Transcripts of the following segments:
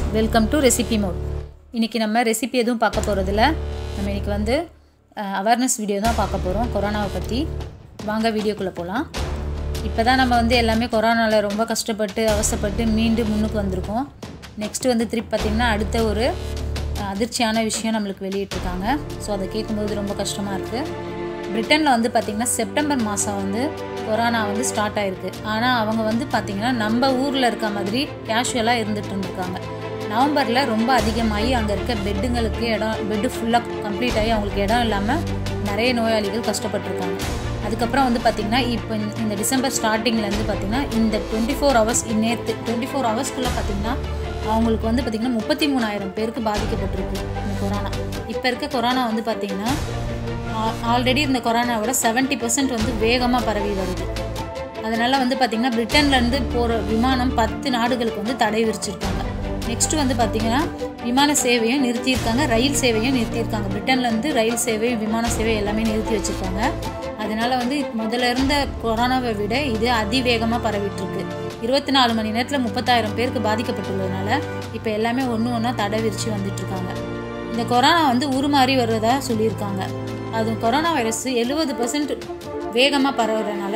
Welcome to recipe mode. இன்றைக்கி நம்ம recipe எதுவும் பார்க்க போகிறதில்ல. நம்ம இன்றைக்கி வந்து அவேர்னஸ் வீடியோ தான் பார்க்க போகிறோம் கொரோனாவை பற்றி. வாங்க வீடியோக்குள்ளே போகலாம். இப்போ தான் நம்ம வந்து எல்லாமே கொரோனாவில் ரொம்ப கஷ்டப்பட்டு அவசப்பட்டு மீண்டு முன்னுக்கு வந்திருக்கோம். நெக்ஸ்ட்டு வந்து திருப்பி பார்த்திங்கன்னா அடுத்த ஒரு அதிர்ச்சியான விஷயம் நம்மளுக்கு வெளியிட்டிருக்காங்க. ஸோ அதை கேட்கும்போது ரொம்ப கஷ்டமாக இருக்குது. பிரிட்டனில் வந்து பார்த்திங்கன்னா செப்டம்பர் மாதம் வந்து கொரோனா வந்து ஸ்டார்ட் ஆகிருக்கு. ஆனால் அவங்க வந்து பார்த்திங்கன்னா நம்ம ஊரில் இருக்க மாதிரி கேஷுவலாக இருந்துகிட்டு இருந்திருக்காங்க. நவம்பரில் ரொம்ப அதிகமாகி அங்கே இருக்க பெட்டுங்களுக்கு பெட்டு ஃபுல்லாக கம்ப்ளீட் ஆகி அவங்களுக்கு இடம் இல்லாமல் நிறைய நோயாளிகள் கஷ்டப்பட்டுருக்காங்க. அதுக்கப்புறம் வந்து பார்த்திங்கன்னா இப்போ இந்த டிசம்பர் ஸ்டார்டிங்லேருந்து பார்த்திங்கன்னா இந்த 24 ஹவர்ஸ் நேற்று 24 ஹவர்ஸ்க்குள்ளே பார்த்திங்கன்னா அவங்களுக்கு வந்து பார்த்திங்கன்னா 33,000 பேருக்கு பாதிக்கப்பட்டிருக்கு இந்த கொரோனா. இப்போ இருக்க கொரோனா வந்து பார்த்திங்கன்னா ஆல்ரெடி இந்த கொரோனாவோட 70% வந்து வேகமாக பரவி வருது. அதனால் வந்து பார்த்திங்கன்னா பிரிட்டன்லேருந்து போகிற விமானம் 10 நாடுகளுக்கு வந்து தடை விரிச்சிருக்காங்க. நெக்ஸ்ட்டு வந்து பார்த்திங்கன்னா விமான சேவையும் நிறுத்தியிருக்காங்க, ரயில் சேவையும் நிறுத்தியிருக்காங்க. பிரிட்டன்லேருந்து ரயில் சேவை விமான சேவை எல்லாமே நிறுத்தி வச்சுருக்காங்க. அதனால் வந்து முதல்ல இருந்த கொரோனாவை விட இது அதிவேகமாக பரவிட்டுருக்கு. 24 மணி நேரத்தில் 30,000 பேருக்கு பாதிக்கப்பட்டுள்ளதுனால இப்போ எல்லாமே ஒன்று ஒன்றா தடை விரித்து வந்துட்டுருக்காங்க. இந்த கொரோனா வந்து உருமாறி வருவதாக சொல்லியிருக்காங்க. அது கொரோனா வைரஸ் 70% வேகமாக பரவுறதுனால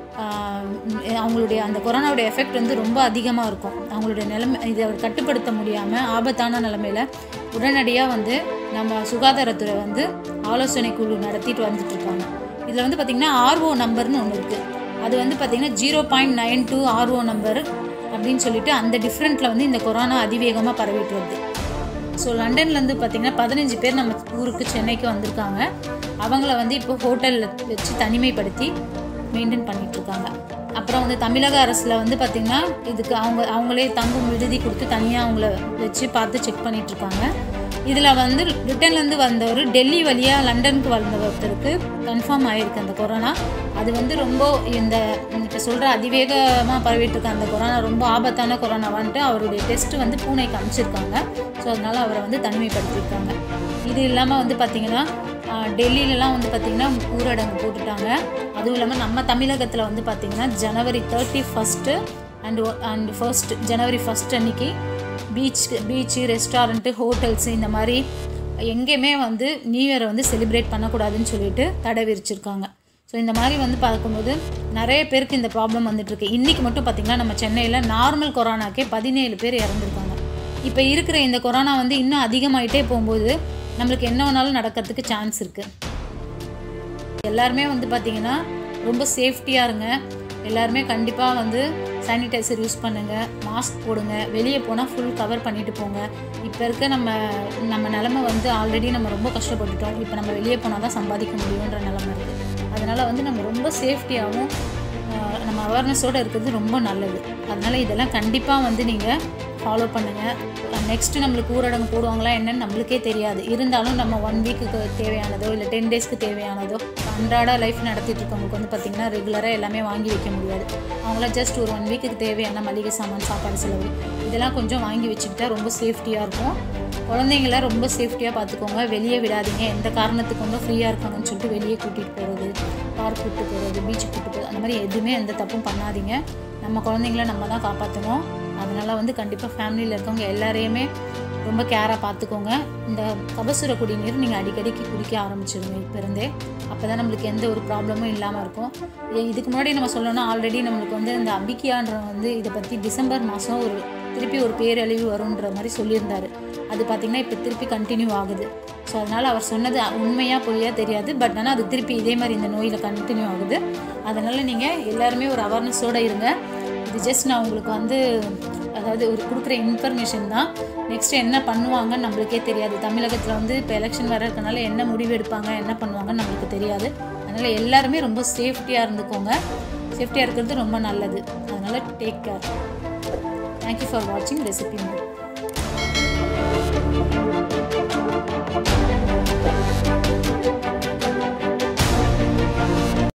அவங்களுடைய அந்த கொரோனாவுடைய எஃபெக்ட் வந்து ரொம்ப அதிகமாக இருக்கும். அவங்களுடைய நிலைமை இதை கட்டுப்படுத்த முடியாமல் ஆபத்தான நிலைமையில் உடனடியாக வந்து நம்ம சுகாதாரத்துறை வந்து ஆலோசனை குழு நடத்திட்டு வந்துட்டுருக்காங்க. இதில் வந்து பார்த்திங்கன்னா RO நம்பர்னு ஒன்று இருக்குது. அது வந்து பார்த்திங்கன்னா 0.92 RO நம்பர் அப்படின்னு சொல்லிட்டு அந்த டிஃப்ரெண்ட்டில் வந்து இந்த கொரோனா அதிவேகமாக பரவிட்டு வருது. ஸோ லண்டன்லேருந்து பார்த்திங்கன்னா 15 பேர் நம்ம ஊருக்கு சென்னைக்கு வந்திருக்காங்க. அவங்கள வந்து இப்போ ஹோட்டலில் வச்சு தனிமைப்படுத்தி மெயின்டைன் பண்ணிகிட்ருக்காங்க. அப்புறம் வந்து தமிழக அரசில் வந்து பார்த்திங்கன்னா இதுக்கு அவங்களே தங்கும் விடுதி கொடுத்து தனியாக அவங்கள வச்சு பார்த்து செக் பண்ணிகிட்ருக்காங்க. இதில் வந்து பிரிட்டன்லேருந்து வந்தவர் டெல்லி வழியாக லண்டனுக்கு வந்த ஒருத்தருக்கு கன்ஃபார்ம் ஆகிருக்கு அந்த கொரோனா. அது வந்து ரொம்ப இப்போ சொல்கிற அதிவேகமாக பரவிட்டுருக்க அந்த கொரோனா ரொம்ப ஆபத்தான கொரோனாவான்ட்டு அவருடைய டெஸ்ட்டு வந்து பூனேக்கு அனுப்பிச்சிருக்காங்க. ஸோ அதனால் அவரை வந்து தனிமைப்படுத்தியிருக்காங்க. இது இல்லாமல் வந்து பார்த்திங்கன்னா டெல்லியிலலாம் வந்து பார்த்திங்கன்னா ஊரடங்கு போட்டுட்டாங்க. அதுவும் இல்லாமல் நம்ம தமிழகத்தில் வந்து பார்த்திங்கன்னா ஜனவரி 31 அண்ட் 1 ஜனவரி 1 அன்றைக்கி பீச்சு ரெஸ்டாரண்ட்டு ஹோட்டல்ஸு இந்த மாதிரி எங்கேயுமே வந்து நியூ இயரை வந்து செலிப்ரேட் பண்ணக்கூடாதுன்னு சொல்லிட்டு தடை விரிச்சிருக்காங்க. ஸோ இந்த மாதிரி வந்து பார்க்கும்போது நிறைய பேருக்கு இந்த ப்ராப்ளம் வந்துட்டுருக்கு. இன்றைக்கி மட்டும் பார்த்திங்கன்னா நம்ம சென்னையில் நார்மல் கொரோனாக்கே 17 பேர் இறந்துருக்காங்க. இப்போ இருக்கிற இந்த கொரோனா வந்து இன்னும் அதிகமாகிட்டே போகும்போது நம்மளுக்கு என்ன வேணாலும் நடக்கிறதுக்கு சான்ஸ் இருக்குது. எல்லாருமே வந்து பார்த்திங்கன்னா ரொம்ப சேஃப்டியாக இருங்க. எல்லாருமே கண்டிப்பாக வந்து சானிடைசர் யூஸ் பண்ணுங்கள், மாஸ்க் போடுங்க, வெளியே போனால் ஃபுல் கவர் பண்ணிவிட்டு போங்க. இப்போ இருக்க நம்ம நிலமை வந்து ஆல்ரெடி நம்ம ரொம்ப கஷ்டப்பட்டுட்டோம். இப்போ நம்ம வெளியே போனால் தான் சம்பாதிக்க முடியுன்ற நிலமை இருக்குது. அதனால் வந்து நம்ம ரொம்ப சேஃப்டியாகவும் நம்ம அவேர்னஸோடு இருக்கிறது ரொம்ப நல்லது. அதனால் இதெல்லாம் கண்டிப்பாக வந்து நீங்கள் ஃபாலோ பண்ணுங்கள். நெக்ஸ்ட்டு நம்மளுக்கு ஊரடங்கு போடுவாங்களா என்னன்னு நம்மளுக்கே தெரியாது. இருந்தாலும் நம்ம 1 வீக்குக்கு தேவையானதோ இல்லை 10 டேஸ்க்கு தேவையானதோ அன்றாட லைஃப் நடத்திட்டு இருக்கவங்களுக்கு வந்து பார்த்திங்கன்னா ரெகுலராக எல்லாமே வாங்கி வைக்க முடியாது. அவங்களாம் ஜஸ்ட் ஒரு 1 வீக்குக்கு தேவையான மளிகை சாமான், சாப்பாடு செலவு இதெல்லாம் கொஞ்சம் வாங்கி வச்சுக்கிட்டா ரொம்ப சேஃப்டியாக இருக்கும். குழந்தைங்கள ரொம்ப சேஃப்டியாக பார்த்துக்கோங்க. வெளியே விடாதீங்க. எந்த காரணத்துக்கு வந்து ஃப்ரீயாக இருக்காங்கன்னு சொல்லிட்டு வெளியே கூட்டிகிட்டு போகிறது, பார்க் கூப்பிட்டு போகிறது, பீச்சுக்கு கூப்பிட்டு போகிறது அந்த மாதிரி எதுவுமே எந்த தப்பும் பண்ணாதீங்க. நம்ம குழந்தைங்கள நம்ம தான் காப்பாற்றணும். அதனால் வந்து கண்டிப்பாக ஃபேமிலியில் இருக்கவங்க எல்லாரையுமே ரொம்ப கேராக பார்த்துக்கோங்க. இந்த கபசுர குடிநீர் நீங்கள் அடிக்கடிக்கு குடிக்க ஆரம்பிச்சிடுங்க இப்போ இருந்தே. அப்போ தான் நம்மளுக்கு எந்த ஒரு ப்ராப்ளமும் இல்லாமல் இருக்கும். இதுக்கு முன்னாடி நம்ம சொல்லணும்னா ஆல்ரெடி நம்மளுக்கு வந்து இந்த அபிக்கியான்ற வந்து இதை பற்றி டிசம்பர் மாதம் திருப்பி ஒரு பேரழிவு வரும்ன்ற மாதிரி சொல்லியிருந்தார். அது பார்த்திங்கன்னா இப்போ திருப்பி கண்டினியூ ஆகுது. ஸோ அதனால் அவர் சொன்னது உண்மையாக பொய்யா தெரியாது. பட் ஆனால் அது திருப்பி இதே மாதிரி இந்த நோயில் கண்டினியூ ஆகுது. அதனால் நீங்கள் எல்லாருமே ஒரு அவேர்னஸோடு இருங்க. இது ஜஸ்ட் நான் உங்களுக்கு வந்து அதாவது ஒரு கொடுக்குற இன்ஃபர்மேஷன் தான். நெக்ஸ்ட்டு என்ன பண்ணுவாங்கன்னு நம்மளுக்கே தெரியாது. தமிழகத்தில் வந்து இப்போ எலெக்ஷன் வர இருக்கனால என்ன முடிவு எடுப்பாங்க, என்ன பண்ணுவாங்கன்னு நம்மளுக்கு தெரியாது. அதனால் எல்லாருமே ரொம்ப சேஃப்டியாக இருந்துக்கோங்க. சேஃப்டியாக இருக்கிறது ரொம்ப நல்லது. அதனால் டேக் கேர். தேங்க்யூ ஃபார் வாட்சிங் ரெசிபி மோட்.